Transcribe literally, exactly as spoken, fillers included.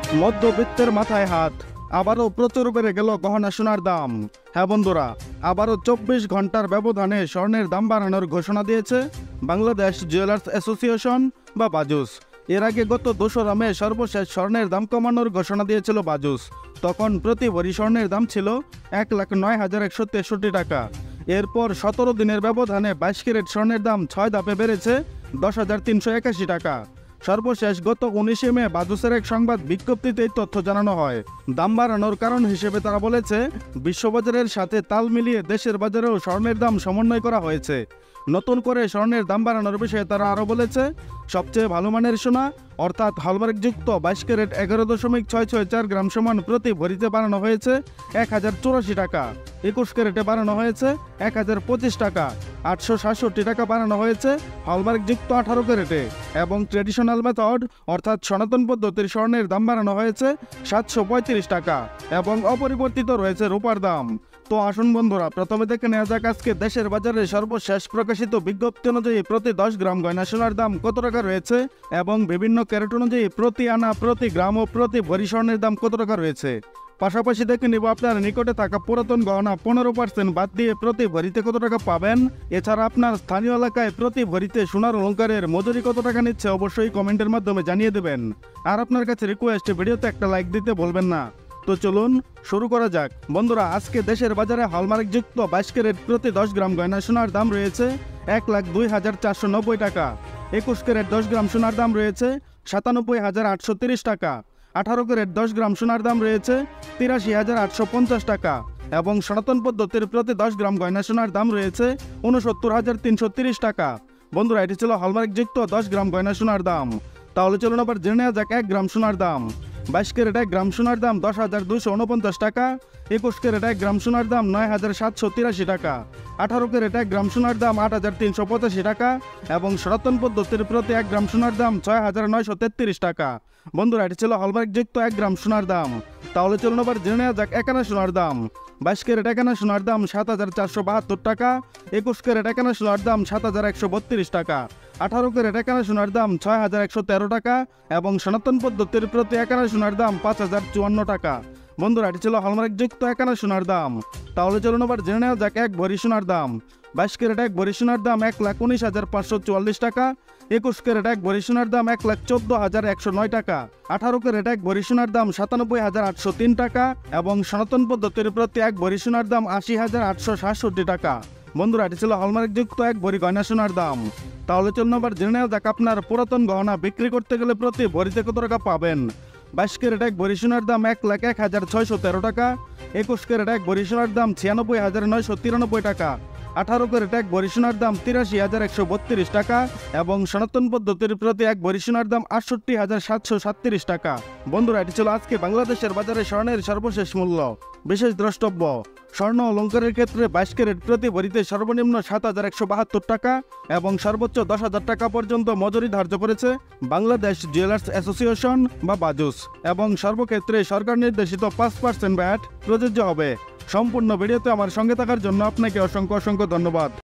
মধ্যবিত্তের মাথায় হাত, আবারও প্রচুর বেড়ে গেল গহনা সোনার দাম। হ্যাঁ বন্ধুরা, আবারও চব্বিশ ঘন্টার ব্যবধানে স্বর্ণের দাম বাড়ানোর ঘোষণা দিয়েছে বাংলাদেশ জুয়েলার্স অ্যাসোসিয়েশন বা বাজুস। এর আগে গত দোসরা মে সর্বশেষ স্বর্ণের দাম কমানোর ঘোষণা দিয়েছিল বাজুস। তখন প্রতি ভরি স্বর্ণের দাম ছিল এক লাখ নয় হাজার একশো তেষট্টি টাকা। এরপর সতেরো দিনের ব্যবধানে বাইশ ক্যারেট স্বর্ণের দাম ছয় ধাপে বেড়েছে দশ হাজার তিনশো একাশি টাকা। সর্বশেষ গত উনিশে মে বাজুসের এক সংবাদ বিজ্ঞপ্তিতে এই তথ্য জানানো হয়। দাম বাড়ানোর কারণ হিসেবে তারা বলেছে, বিশ্ববাজারের সাথে তাল মিলিয়ে দেশের বাজারেও স্বর্ণের দাম সমন্বয় করা হয়েছে। নতুন করে স্বর্ণের দাম বাড়ানোর বিষয়ে তারা আরও বলেছে, সবচেয়ে ভালো মানের সোনা অর্থাৎ হলমার্কযুক্ত বাইশ ক্যারেট এগারো দশমিক ছয় ছয় চার গ্রাম সমান প্রতি ভরিতে বাড়ানো হয়েছে এক হাজার চুরাশি টাকা। একুশ ক্যারেটে বাড়ানো হয়েছে এক হাজার পঁচিশ টাকা। আটশো সাতষট্টি টাকা বাড়ানো হয়েছে হলমার্কযুক্ত আঠারো ক্যারেটে। এবং ট্রেডিশনাল মেথড অর্থাৎ সনাতন পদ্ধতির স্বর্ণের দাম বাড়ানো হয়েছে সাতশো পঁয়ত্রিশ টাকা এবং অপরিবর্তিত রয়েছে রূপার দাম। তো আসুন বন্ধুরা, প্রথমে দেখে নেওয়া যাক আজকে দেশের বাজারে সর্বশেষ প্রকাশিত বিজ্ঞপ্তি অনুযায়ী প্রতি দশ গ্রাম গয়না সোনার দাম কত টাকা রয়েছে এবং বিভিন্ন ক্যারেট অনুযায়ী প্রতি আনা, প্রতি গ্রাম ও প্রতি ভরি স্বর্ণের দাম কত টাকা রয়েছে। পাশাপাশি দেখে নিব আপনার নিকটে থাকা পুরাতন গহনা পনেরো পার্সেন্ট বাদ দিয়ে প্রতি ভরিতে কত টাকা পাবেন। এছাড়া আপনার স্থানীয় এলাকায় প্রতি ভরিতে সোনার অলংকারের মজুরি কত টাকা নিচ্ছে অবশ্যই কমেন্টের মাধ্যমে জানিয়ে দেবেন। আর আপনার কাছে রিকোয়েস্ট, ভিডিওতে একটা লাইক দিতে বলবেন না। তো চলুন শুরু করা যাক। বন্ধুরা, আজকে দেশের বাজারে হলমার্কযুক্ত বাইশ ক্যারেট প্রতি দশ গ্রাম গয়না সোনার দাম রয়েছে এক লাখ দুই হাজার চারশো নব্বই টাকা। একুশ ক্যারেট দশ গ্রাম সোনার দাম রয়েছে সাতানব্বই হাজার আটশো তিরিশ টাকা। আঠারো ক্যারেট দশ গ্রাম সোনার দাম রয়েছে তিরাশি হাজার আটশো পঞ্চাশ টাকা এবং সনাতন পদ্ধতির প্রতি দশ গ্রাম গয়না সোনার দাম রয়েছে উনসত্তর হাজার তিনশো তিরিশ টাকা। বন্ধুরা, এটি ছিল হলমার্কযুক্ত দশ গ্রাম গয়না সোনার দাম। তাহলে চলুন আবার জেনে নেওয়া যাক এক গ্রাম সোনার দাম। বাইশ ক্যারেট এক গ্রাম সোনার দাম দশ হাজার দুশো উনপঞ্চাশ টাকা। একুশ ক্যারেট এক গ্রাম সোনার দাম নয় হাজার সাতশো তিরাশি টাকা। আঠারো ক্যারেট এক গ্রাম সোনার দাম আট হাজার তিনশো পঁচাশি টাকা এবং সনাতন পদ্ধতির প্রতি এক গ্রাম সোনার দাম ছয় হাজার নয়শো তেত্রিশ টাকা। বন্ধুরা, এটি ছিল হলমার্কযুক্ত এক গ্রাম সোনার দাম। তাহলে চলুন আবার জেনে নেওয়া যাক এক আনা সোনার দাম। বাইশ ক্যারেট এক আনা সোনার দাম সাত হাজার চারশো বাহাত্তর টাকা। একুশ ক্যারেট এক আনা সোনার দাম সাত হাজার একশো বত্রিশ টাকা। আঠারো ক্যারেট এক আনা সোনার দাম ছয় হাজার একশো তেরো টাকা এবং সনাতন পদ্ধতির প্রতি এক আনা সোনার দাম পাঁচ হাজার চুয়ান্ন টাকা। বন্ধুরা, এটি ছিল হলমার্কযুক্ত এক আনা সোনার দাম। তাহলে চলুন আবার জেনে নেওয়া যাক এক ভরি সোনার দাম। বাইশ ক্যারেট এক ভরি সোনার দাম এক লাখ উনিশ হাজার পাঁচশো চুয়াল্লিশ টাকা। একুশ ক্যারেট এক ভরি সোনার দাম এক লাখ চোদ্দ হাজার একশো নয় টাকা। আঠারো ক্যারেট এক ভরি সোনার দাম সাতানব্বই হাজার আটশো তিন টাকা এবং সনাতন পদ্ধতির প্রতি এক ভরি সোনার দাম আশি হাজার আটশো সাতষট্টি টাকা। বন্ধুরা, এটি ছিল হলমার্কযুক্ত এক ভরি গয়না সোনার দাম। তাহলে চলুন আবার জেনে নেওয়া যাক আপনার পুরাতন গহনা বিক্রি করতে গেলে প্রতি ভরিতে কত টাকা পাবেন। বাইশ ক্যারেট এক ভরি সোনার দাম এক লাখ এক হাজার ছয়শো তেরো টাকা। একুশ ক্যারেট এক ভরি সোনার দাম ছিয়ানব্বই হাজার নয়শো তিরানব্বই টাকা। আঠারো ক্যারেট এক ভরি সোনার দাম তিরাশি হাজার একশো বত্রিশ টাকা এবং সনাতন পদ্ধতির প্রতি এক ভরি সোনার দাম আটষট্টি হাজার সাতশো সাতত্রিশ টাকা। বন্ধুরা, এটি ছিল আজকে বাংলাদেশের বাজারে স্বর্ণের সর্বশেষ মূল্য। বিশেষ দ্রষ্টব্য, স্বর্ণ অলংকারের ক্ষেত্রে বাইশ ক্যারেট প্রতি ভরিতে সর্বনিম্ন সাত হাজার একশো বাহাত্তর টাকা এবং সর্বোচ্চ দশ হাজার টাকা পর্যন্ত মজুরি ধার্য করেছে বাংলাদেশ জুয়েলার্স অ্যাসোসিয়েশন বা বাজুস এবং সর্বক্ষেত্রে সরকার নির্দেশিত পাঁচ পার্সেন্ট ভ্যাট প্রযোজ্য হবে। সম্পূর্ণ ভিডিওতে আমার সঙ্গে থাকার জন্য আপনাকে অসংখ্য অসংখ্য ধন্যবাদ।